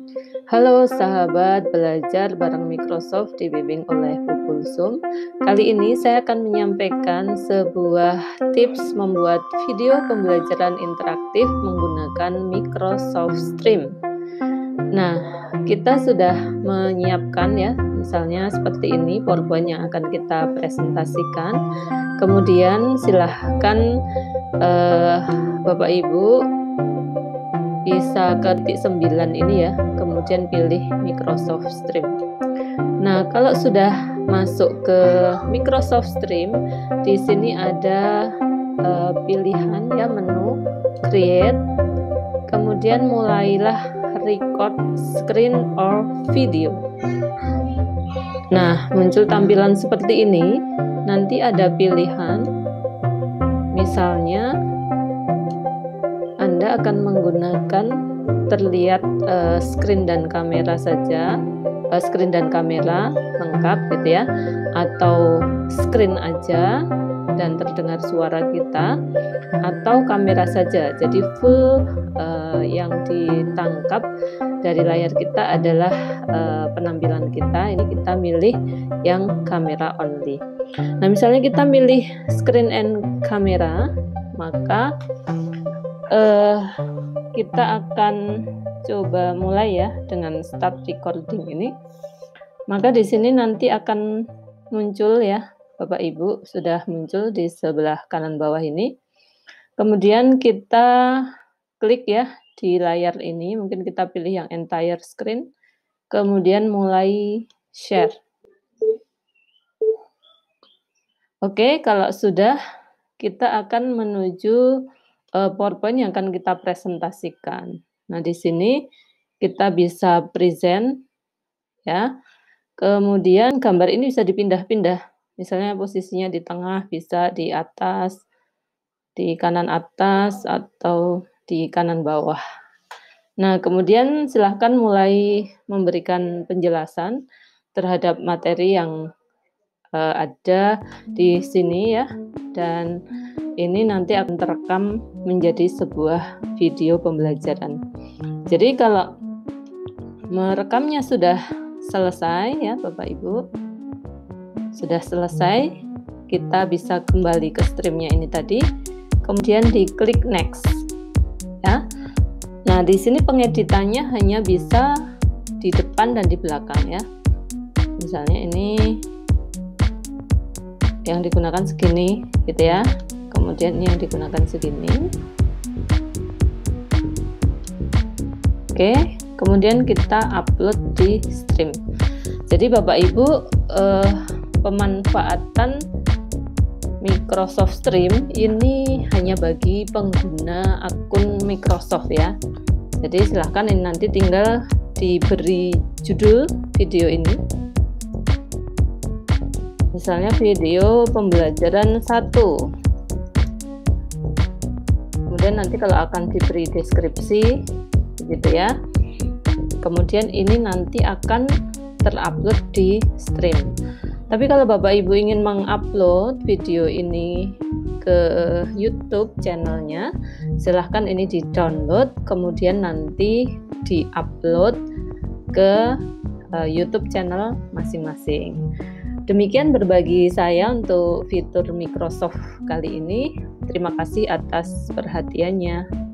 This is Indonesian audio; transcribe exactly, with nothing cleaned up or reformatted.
Halo sahabat belajar bareng Microsoft dibimbing oleh Bu Kulsum. Kali ini saya akan menyampaikan sebuah tips membuat video pembelajaran interaktif menggunakan Microsoft Stream. Nah, kita sudah menyiapkan ya, misalnya seperti ini PowerPoint yang akan kita presentasikan. Kemudian silahkan eh, Bapak Ibu bisa ke titik sembilan ini ya, kemudian pilih Microsoft Stream. Nah, kalau sudah masuk ke Microsoft Stream, di sini ada uh, pilihan ya, menu Create, kemudian mulailah record screen or video. Nah, muncul tampilan seperti ini. Nanti ada pilihan, misalnya Anda akan menggunakan terlihat uh, screen dan kamera saja, uh, screen dan kamera lengkap gitu ya, atau screen aja dan terdengar suara kita, atau kamera saja. Jadi full uh, yang ditangkap dari layar kita adalah uh, penampilan kita. Ini kita milih yang kamera only. Nah, misalnya kita milih screen and kamera, maka Uh, kita akan coba mulai ya dengan start recording ini. Maka di sini nanti akan muncul ya, Bapak Ibu, sudah muncul di sebelah kanan bawah ini. Kemudian kita klik ya di layar ini, mungkin kita pilih yang entire screen. Kemudian mulai share. Oke, kalau sudah, kita akan menuju PowerPoint yang akan kita presentasikan. Nah, di sini kita bisa present ya. Kemudian gambar ini bisa dipindah-pindah. Misalnya posisinya di tengah, bisa di atas, di kanan atas, atau di kanan bawah. Nah, kemudian silahkan mulai memberikan penjelasan terhadap materi yang uh, ada di sini ya. Dan ini nanti akan terekam menjadi sebuah video pembelajaran. Jadi kalau merekamnya sudah selesai ya Bapak Ibu, sudah selesai, kita bisa kembali ke streamnya ini tadi, kemudian diklik next ya. Nah, di sini pengeditannya hanya bisa di depan dan di belakang ya. Misalnya ini yang digunakan segini gitu ya. Kemudian yang digunakan segini. Oke, kemudian kita upload di stream. Jadi Bapak Ibu, eh, pemanfaatan Microsoft Stream ini hanya bagi pengguna akun Microsoft ya. Jadi silahkan ini nanti tinggal diberi judul video ini. Misalnya video pembelajaran satu. Kemudian nanti kalau akan diberi deskripsi gitu ya. Kemudian ini nanti akan terupload di stream. Tapi kalau Bapak Ibu ingin mengupload video ini ke YouTube channelnya, silahkan ini di-download, kemudian nanti di-upload ke uh, YouTube channel masing-masing. Demikian berbagi saya untuk fitur Microsoft kali ini. Terima kasih atas perhatiannya.